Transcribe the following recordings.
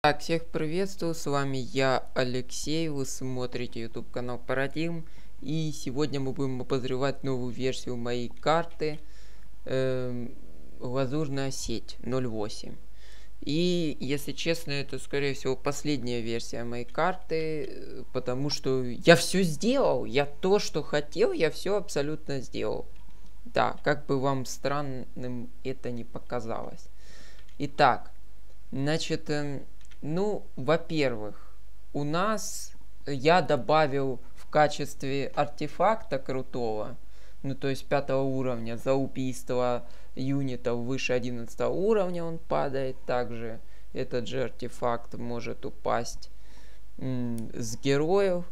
Так, всех приветствую, с вами я, Алексей, вы смотрите YouTube канал Парадигм, и сегодня мы будем обозревать новую версию моей карты Лазурная сеть 0.8. И, если честно, это, скорее всего, последняя версия моей карты, потому что я все сделал, я то, что хотел, я все абсолютно сделал. Да, как бы вам странным это не показалось. Итак, значит... Ну, во-первых, у нас я добавил в качестве артефакта крутого, ну то есть 5 уровня, за убийство юнитов выше 11 уровня он падает. Также этот же артефакт может упасть с героев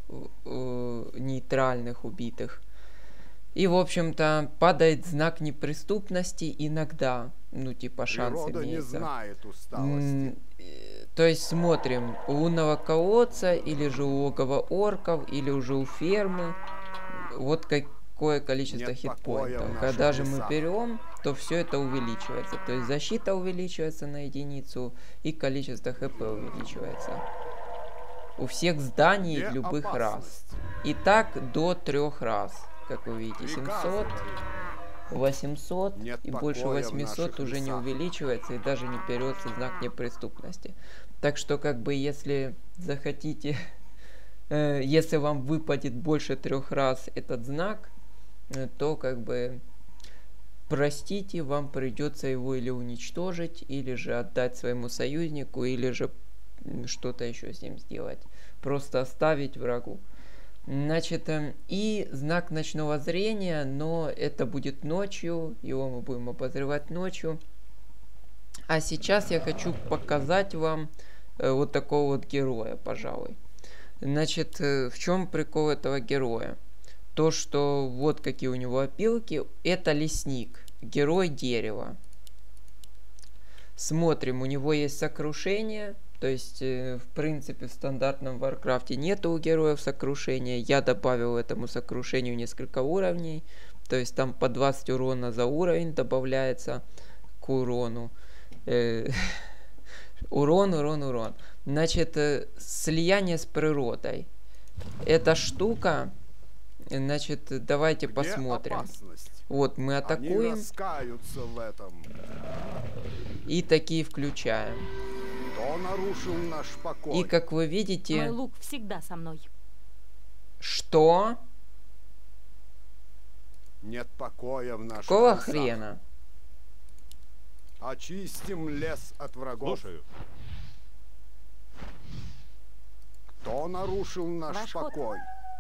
нейтральных убитых. И, в общем-то, падает знак неприступности иногда. Ну, типа, шанс Природа имеется. не знает усталости. То есть смотрим у лунного колодца, или же у логова орков, или уже у фермы. Вот какое количество хитпоинтов. Когда же мы берем, то все это увеличивается. То есть защита увеличивается на единицу, и количество хп увеличивается. У всех зданий любых рас. И так до 3 раз. Как вы видите, 700, 800 и больше 800 уже не увеличивается, и даже не берется знак неприступности. Так что, как бы, если захотите, если вам выпадет больше 3 раз этот знак, то, как бы, простите, вам придется его или уничтожить, или же отдать своему союзнику, или же что-то еще с ним сделать. Просто оставить врагу. Значит, и знак ночного зрения, но это будет ночью, его мы будем обозревать ночью. А сейчас я хочу показать вам вот такого вот героя, пожалуй. Значит, в чем прикол этого героя? То, что вот какие у него опилки, это лесник, герой дерева. Смотрим, у него есть сокрушение. То есть, в принципе, в стандартном Варкрафте нету у героев сокрушения. Я добавил этому сокрушению несколько уровней. То есть, там по 20 урона за уровень добавляется к урону. Урон. Значит, слияние с природой. Эта штука, значит, давайте посмотрим. Вот, мы атакуем. Они раскаются в этом. И такие включаем. Кто нарушил наш покой? И как вы видите... Мой лук всегда со мной. Что? Нет покоя в наших Какого лесах. хрена? Очистим лес от врагов. Слушаю. Кто нарушил наш Ваш ход. покой?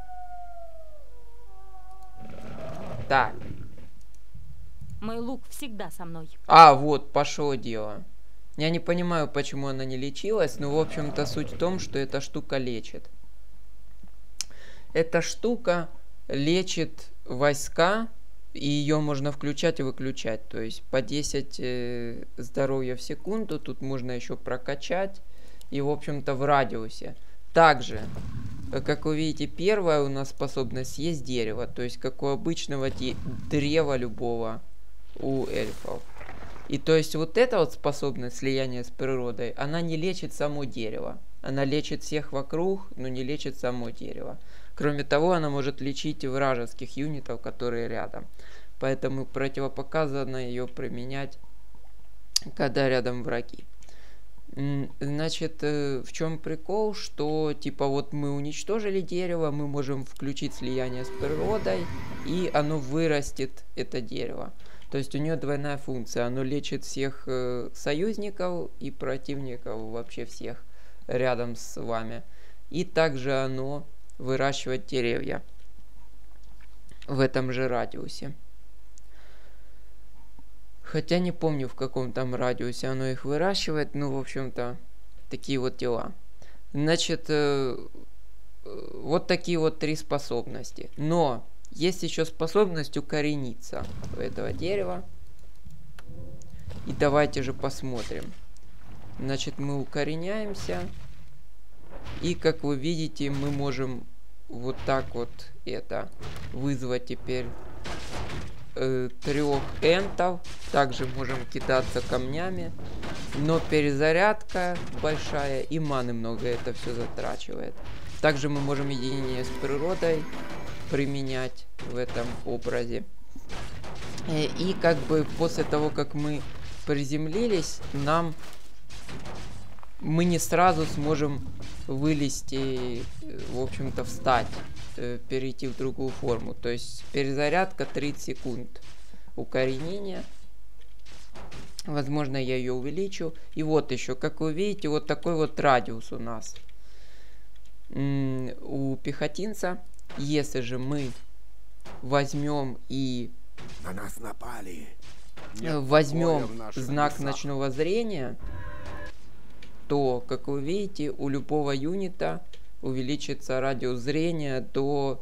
Так. Мой лук всегда со мной. А, вот, пошло дело. Я не понимаю, почему она не лечилась, но, в общем-то, суть в том, что эта штука лечит. Эта штука лечит войска, и ее можно включать и выключать. То есть по 10 здоровья в секунду, тут можно еще прокачать, и, в общем-то, в радиусе. Также, как вы видите, первая у нас способность есть дерево, то есть как у обычного древа любого у эльфов. И то есть вот эта вот способность слияния с природой, она не лечит само дерево. Она лечит всех вокруг, но не лечит само дерево. Кроме того, она может лечить вражеских юнитов, которые рядом. Поэтому противопоказано ее применять, когда рядом враги. Значит, в чем прикол, что типа вот мы уничтожили дерево, мы можем включить слияние с природой, и оно вырастет, это дерево. То есть у нее двойная функция. Оно лечит всех союзников и противников, вообще всех рядом с вами. И также оно выращивает деревья в этом же радиусе. Хотя не помню, в каком там радиусе оно их выращивает. Ну, в общем-то, такие вот дела. Значит, вот такие вот 3 способности. Но... есть еще способность укорениться у этого дерева. И давайте же посмотрим. Значит, мы укореняемся. И, как вы видите, мы можем вот так вот это вызвать теперь 3 энтов. Также можем кидаться камнями. Но перезарядка большая и маны много это все затрачивает. Также мы можем единение с природой применять в этом образе. И как бы после того, как мы приземлились, мы не сразу сможем вылезти, в общем-то, встать, перейти в другую форму. То есть перезарядка 30 секунд укоренения. Возможно, я ее увеличу. И вот еще, как вы видите, вот такой вот радиус у нас у пехотинца. Если же мы возьмем и на нас напали. Возьмем знак ночного зрения, то, как вы видите, у любого юнита увеличится радиус зрения до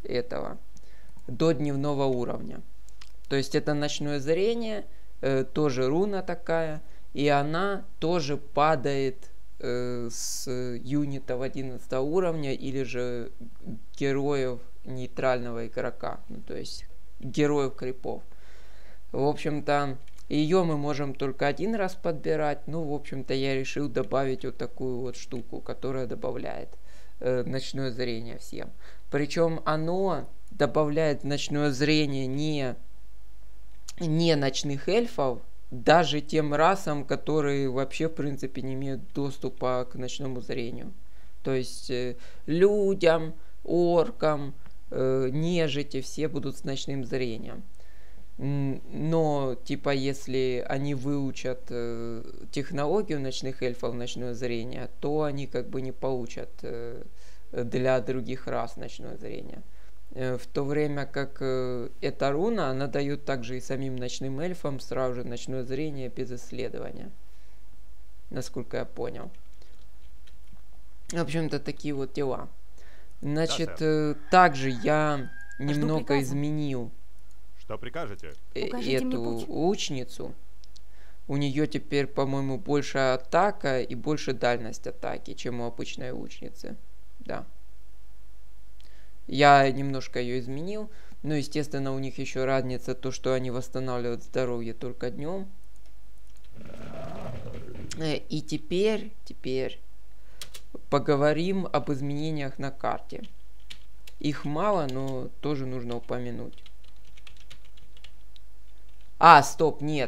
дневного уровня. То есть это ночное зрение, тоже руна такая, и она тоже падает с юнитов 11 уровня или же героев нейтрального игрока, ну, то есть героев крипов. В общем-то, ее мы можем только один раз подбирать. Ну, в общем-то, я решил добавить вот такую вот штуку, которая добавляет ночное зрение всем. Причем оно добавляет ночное зрение не ночных эльфов, даже тем расам, которые вообще, в принципе, не имеют доступа к ночному зрению. То есть людям, оркам, нежити, все будут с ночным зрением. Но, типа, если они выучат технологию ночных эльфов, ночное зрение, то они как бы не получат для других рас ночное зрение. В то время как эта руна, она дает также и самим ночным эльфам сразу же ночное зрение без исследования. Насколько я понял. В общем-то, такие вот дела. Значит, также я немного изменил что прикажете? Эту лучницу. У нее теперь, по-моему, большая атака и больше дальность атаки, чем у обычной лучницы. Да. Я немножко ее изменил. Но, естественно, у них еще разница то, что они восстанавливают здоровье только днем. И теперь поговорим об изменениях на карте. Их мало, но тоже нужно упомянуть. Стоп, нет.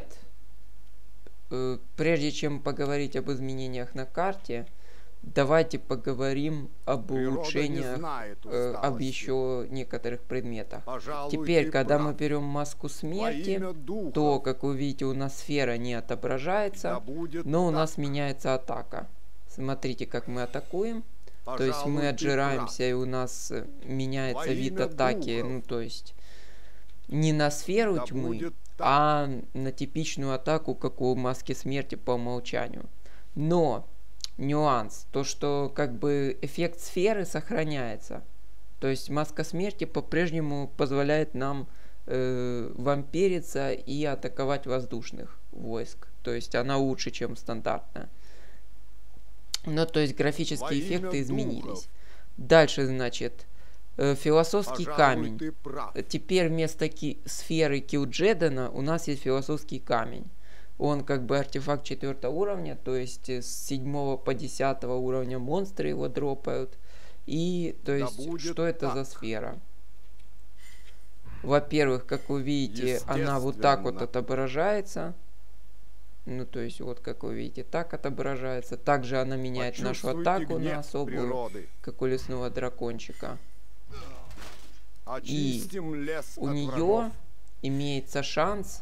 Прежде чем поговорить об изменениях на карте, давайте поговорим об улучшениях, об еще некоторых предметах. Теперь, когда мы берем маску смерти, то, как вы видите, у нас сфера не отображается, но у нас меняется атака. Смотрите, как мы атакуем. То есть мы отжираемся, и у нас меняется вид атаки, ну то есть не на сферу тьмы, а на типичную атаку, как у маски смерти по умолчанию. Но нюанс, то что как бы эффект сферы сохраняется. То есть маска смерти по-прежнему позволяет нам вампириться и атаковать воздушных войск. То есть она лучше, чем стандартная. Но то есть графические эффекты изменились. Дальше, значит, философский камень. Теперь вместо сферы Килджедена у нас есть философский камень. Он как бы артефакт 4 уровня, то есть с 7 по 10 уровня монстры его дропают. И то есть что это за сфера? Во-первых, как вы видите, она вот так вот отображается. Ну, то есть, вот как вы видите, так отображается. Также она меняет нашу атаку на особую, как у лесного дракончика. И у нее имеется шанс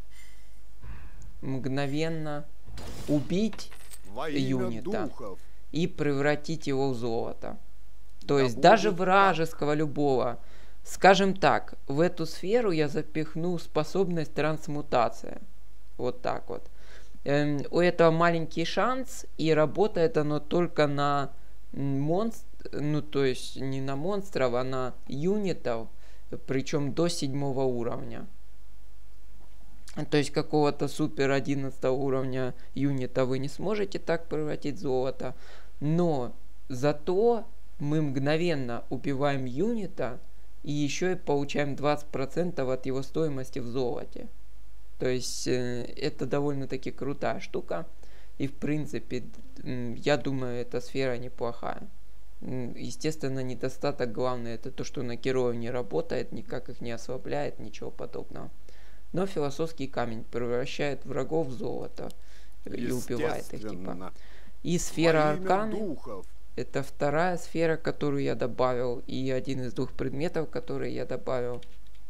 мгновенно убить юнита и превратить его в золото. То есть, даже вражеского любого. Скажем так, в эту сферу я запихну способность трансмутация. Вот так вот. У этого маленький шанс, и работает оно только на монстров, ну то есть не на монстров, а на юнитов, причем до 7 уровня. То есть какого-то супер 11 уровня юнита вы не сможете так превратить в золото, но зато мы мгновенно убиваем юнита И еще и получаем 20% от его стоимости в золоте. То есть это довольно-таки крутая штука. И в принципе, я думаю, эта сфера неплохая. Естественно, недостаток главный это то, что на героев не работает, никак их не ослабляет, ничего подобного. Но философский камень превращает врагов в золото и убивает их типа. И сфера арканы это вторая сфера, которую я добавил, и один из 2 предметов, которые я добавил.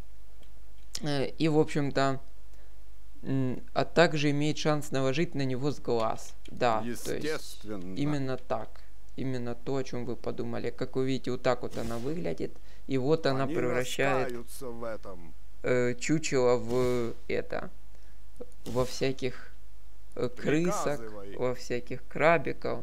И в общем-то, а также имеет шанс наложить на него сглаз. Да, то есть именно так. Именно то, о чем вы подумали. Как вы видите, вот так вот она выглядит. И вот она превращает чучело в это. Во всяких крысок, во всяких крабиков.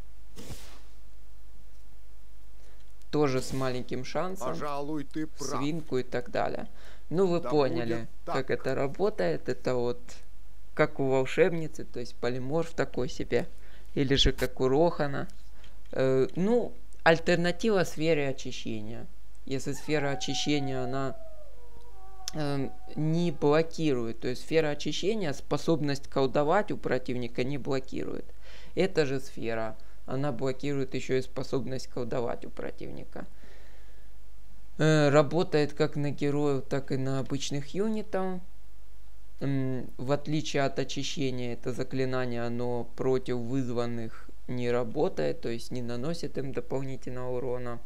Тоже с маленьким шансом. Пожалуй, ты прав. Свинку и так далее. Ну, вы поняли, как это работает. Это вот как у волшебницы, то есть полиморф такой себе. Или же как у Рохана. Ну, альтернатива сфере очищения. Если сфера очищения, она не блокирует. То есть сфера очищения способность колдовать у противника не блокирует. Эта же сфера, она блокирует еще и способность колдовать у противника. Работает как на героев, так и на обычных юнитов. В отличие от очищения, это заклинание, оно против вызванных не работает, то есть не наносит им дополнительного урона.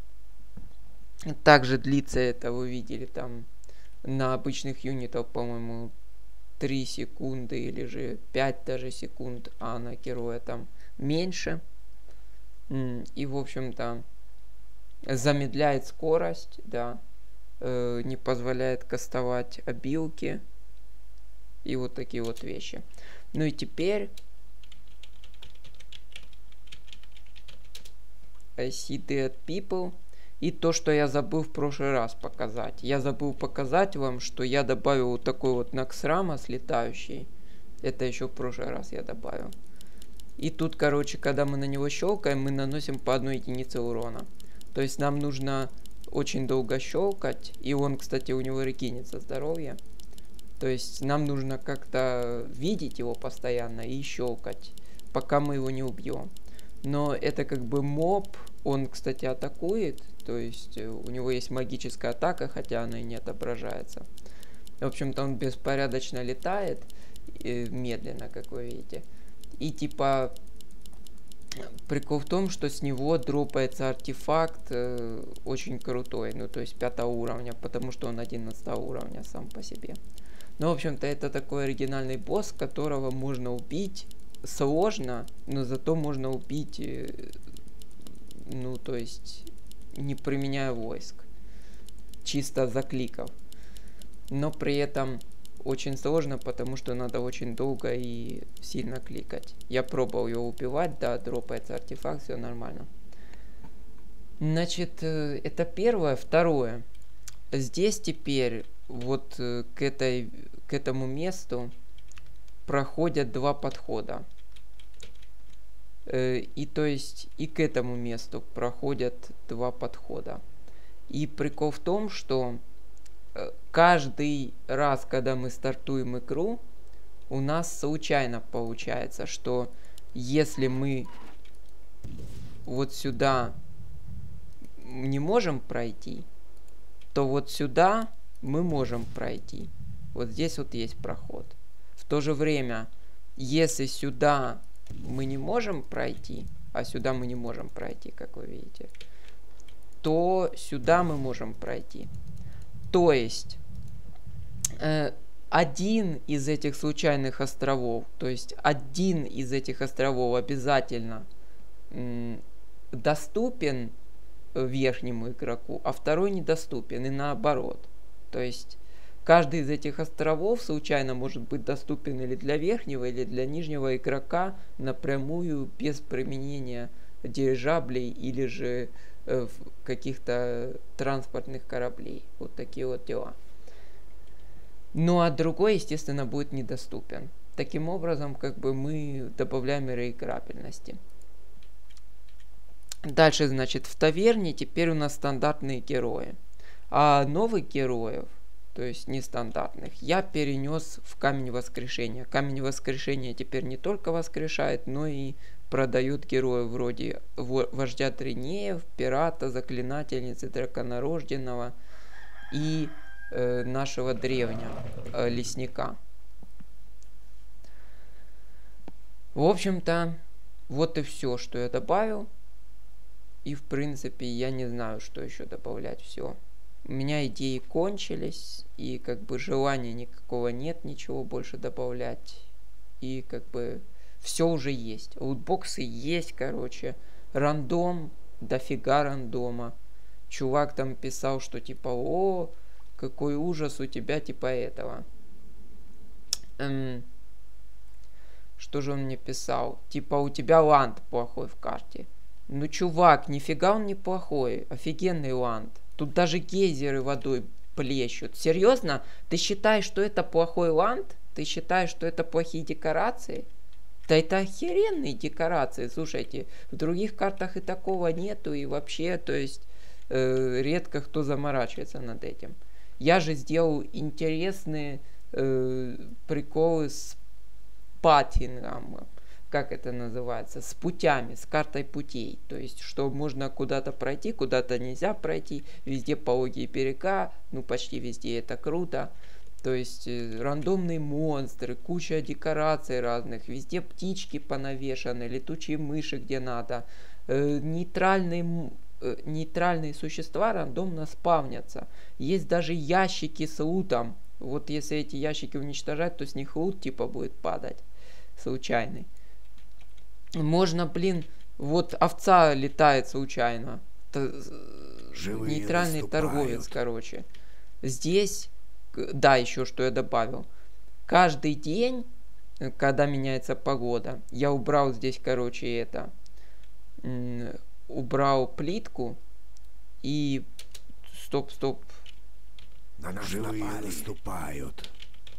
Также длится это, вы видели, там на обычных юнитов, по-моему, 3 секунды или же 5 даже секунд, а на героя там меньше. И, в общем-то, замедляет скорость, да, не позволяет кастовать обилки и вот такие вот вещи. Ну и теперь I see dead people. И то, что я забыл в прошлый раз показать. Я забыл показать вам, что я добавил вот такой вот Наксрамос летающий. Это еще в прошлый раз я добавил. И тут, короче, когда мы на него щелкаем, мы наносим по 1 единице урона. То есть нам нужно очень долго щелкать. И он, кстати, у него регенится здоровье. То есть нам нужно как-то видеть его постоянно и щелкать, пока мы его не убьем. Но это как бы моб, он, кстати, атакует. То есть у него есть магическая атака, хотя она и не отображается. В общем-то, он беспорядочно летает, медленно, как вы видите. И типа прикол в том, что с него дропается артефакт очень крутой. Ну, то есть 5 уровня, потому что он 11 уровня сам по себе. Ну, в общем-то, это такой оригинальный босс, которого можно убить. Сложно, но зато можно убить, ну, то есть не применяя войск. Чисто закликов. Но при этом очень сложно, потому что надо очень долго и сильно кликать. Я пробовал его убивать, да, дропается артефакт, все нормально. Значит, это первое. Второе. Здесь теперь вот к этому месту проходят 2 подхода. И то есть и к этому месту проходят 2 подхода. И прикол в том, что каждый раз, когда мы стартуем игру, у нас случайно получается, что если мы вот сюда не можем пройти, то вот сюда мы можем пройти. Вот здесь вот есть проход. В то же время, если сюда мы не можем пройти, а сюда мы не можем пройти, как вы видите, то сюда мы можем пройти. То есть один из этих случайных островов, то есть один из этих островов обязательно доступен верхнему игроку, а второй недоступен, и наоборот. То есть каждый из этих островов случайно может быть доступен или для верхнего, или для нижнего игрока напрямую, без применения дирижаблей или же каких-то транспортных кораблей. Вот такие вот дела. Ну а другой, естественно, будет недоступен. Таким образом, как бы мы добавляем реиграбельности. Дальше, значит, в таверне теперь у нас стандартные герои. А новых героев, то есть нестандартных, я перенес в Камень Воскрешения. Камень Воскрешения теперь не только воскрешает, но и продает героев вроде Вождя Тринеев, Пирата, Заклинательницы, Драконорожденного и нашего древня, Лесника. В общем-то, вот и все, что я добавил. И, в принципе, я не знаю, что еще добавлять. Все. У меня идеи кончились, и как бы желания никакого нет, ничего больше добавлять. И как бы все уже есть. Лутбоксы есть, короче. Рандом, дофига рандома. Чувак там писал, что типа, о, какой ужас у тебя, типа этого. Что же он мне писал? Типа, у тебя ланд плохой в карте. Ну, чувак, нифига он не плохой. Офигенный ланд. Тут даже гейзеры водой плещут. Серьезно? Ты считаешь, что это плохой ланд? Ты считаешь, что это плохие декорации? Да это охеренные декорации. Слушайте, в других картах и такого нету. И вообще, то есть, редко кто заморачивается над этим. Я же сделал интересные приколы с паттингом, как это называется, с путями, с картой путей. То есть, что можно куда-то пройти, куда-то нельзя пройти, везде пологие берега, ну почти везде, это круто. То есть, рандомные монстры, куча декораций разных, везде птички понавешаны, летучие мыши где надо, нейтральные существа рандомно спавнятся. Есть даже ящики с лутом. Вот если эти ящики уничтожать, то с них лут типа будет падать. Случайный. Можно, блин, вот овца летает случайно. Живые нейтральный наступают. торговец, короче. Здесь, да, еще что я добавил. Каждый день, когда меняется погода, я убрал здесь, короче, это. Убрал плитку и... Стоп. На нас живые наступают.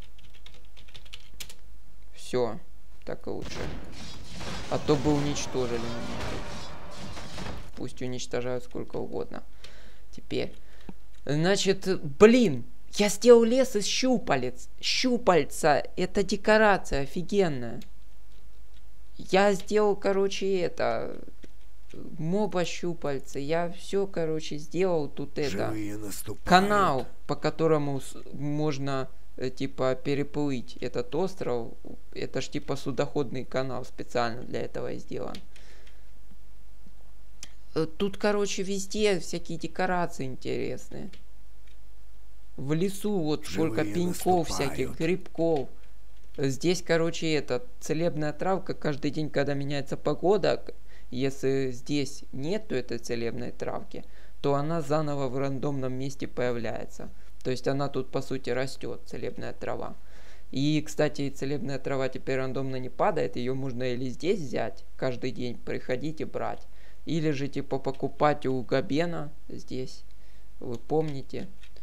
Все, так и лучше. А то бы уничтожили меня. Пусть уничтожают сколько угодно. Теперь. Значит, блин, я сделал лес из щупалец. Щупальца, это декорация офигенная. Я сделал, короче, это... моба щупальца. Я все, короче, сделал тут это. Канал, по которому можно... типа переплыть этот остров. Это ж типа судоходный канал специально для этого сделан. Тут, короче, везде всякие декорации интересные. В лесу вот сколько пеньков всяких, грибков. Здесь, короче, это целебная травка. Каждый день, когда меняется погода, если здесь нету этой целебной травки, то она заново в рандомном месте появляется. То есть она тут, по сути, растет, целебная трава. И, кстати, целебная трава теперь рандомно не падает. Ее можно или здесь взять, каждый день приходить и брать. Или же, типа, покупать у Габена здесь. Вы помните?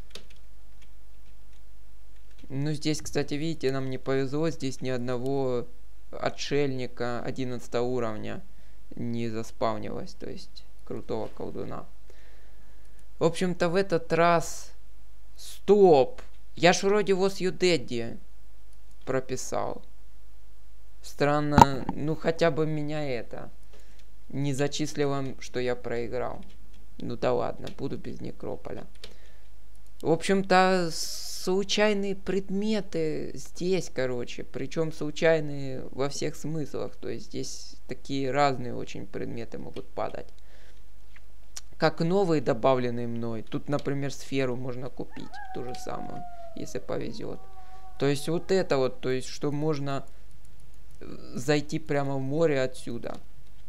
Ну, здесь, кстати, видите, нам не повезло. Здесь ни одного отшельника 11 уровня не заспавнилось. То есть, крутого колдуна. В общем-то, в этот раз... Стоп! Я ж вроде Was You Daddy прописал. Странно, ну хотя бы меня это не зачислило, что я проиграл. Ну да ладно, буду без Некрополя. В общем-то, случайные предметы здесь, короче. Причем случайные во всех смыслах. То есть здесь такие разные очень предметы могут падать. Как новые, добавленные мной. Тут, например, сферу можно купить. Ту же самую, если повезет. То есть вот это вот, то есть что можно зайти прямо в море отсюда.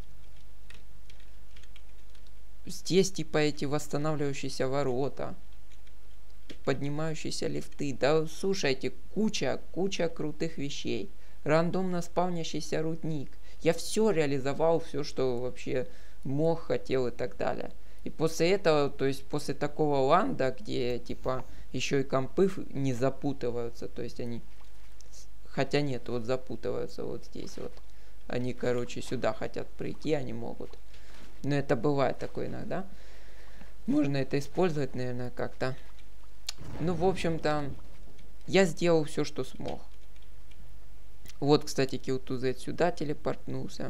Здесь типа эти восстанавливающиеся ворота. Поднимающиеся лифты. Да слушайте, куча крутых вещей. Рандомно спавнящийся рудник. Я все реализовал, все, что вообще мог, хотел и так далее. И после этого, то есть после такого ланда, где типа еще и компы не запутываются, то есть они, хотя нет, вот запутываются вот здесь вот. Они, короче, сюда хотят прийти, они могут. Но это бывает такое иногда. Можно это использовать, наверное, как-то. Ну, в общем-то, я сделал все, что смог. Вот, кстати, Kill2Z сюда телепортнулся.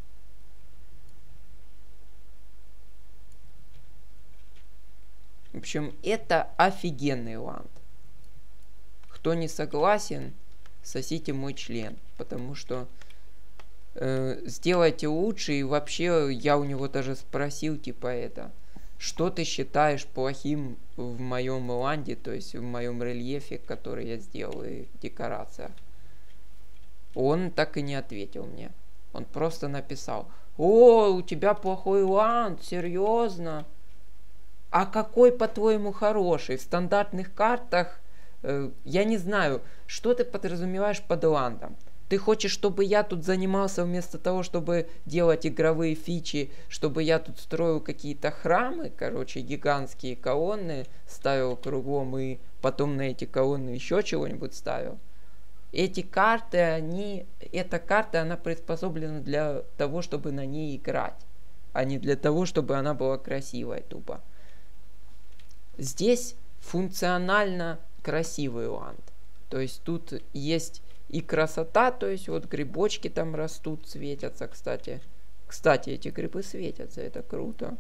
В общем, это офигенный ланд. Кто не согласен, сосите мой член. Потому что сделайте лучше. И вообще, я у него даже спросил, типа, это... Что ты считаешь плохим в моем ланде, то есть в моем рельефе, который я сделал, и декорациях? Он так и не ответил мне. Он просто написал: «О, у тебя плохой ланд, серьезно? А какой, по-твоему, хороший? В стандартных картах, я не знаю, что ты подразумеваешь под ландом? Ты хочешь, чтобы я тут занимался вместо того, чтобы делать игровые фичи, чтобы я тут строил какие-то храмы, короче, гигантские колонны ставил кругом и потом на эти колонны еще чего-нибудь ставил? Эти карты, эта карта, она приспособлена для того, чтобы на ней играть, а не для того, чтобы она была красивой тупо. Здесь функционально красивый ланд. То есть тут есть и красота, то есть вот грибочки там растут, светятся, кстати. Кстати, эти грибы светятся, это круто.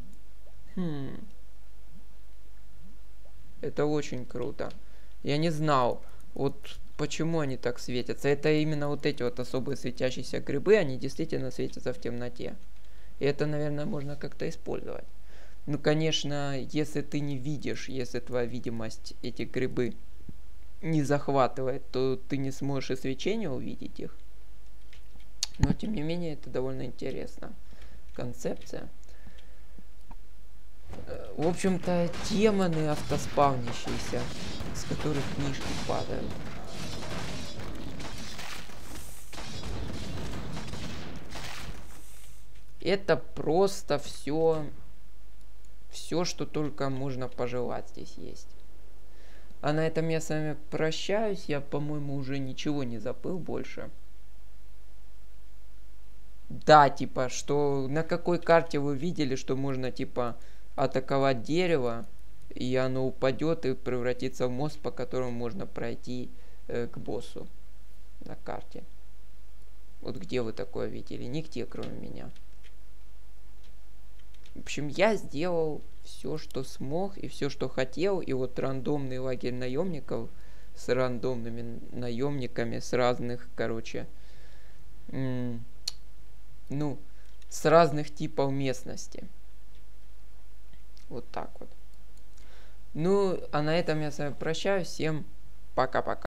Это очень круто. Я не знал, вот почему они так светятся. Это именно вот эти вот особые светящиеся грибы, они действительно светятся в темноте. И это, наверное, можно как-то использовать. Ну, конечно, если ты не видишь, если твоя видимость эти грибы не захватывает, то ты не сможешь и свечение увидеть их. Но, тем не менее, это довольно интересно. Концепция. В общем-то, демоны автоспавнящиеся, с которых книжки падают. Это просто все, что только можно пожелать здесь есть. А на этом я с вами прощаюсь. Я, по-моему, уже ничего не забыл больше. Да, типа, что на какой карте вы видели, что можно, типа, атаковать дерево, и оно упадет и превратится в мост, по которому можно пройти к боссу на карте. Вот где вы такое видели? Нигде, кроме меня. В общем, я сделал все, что смог, и все, что хотел. И вот рандомный лагерь наемников с рандомными наемниками с разных, короче, ну, с разных типов местности. Вот так вот. Ну, а на этом я с вами прощаюсь. Всем пока-пока.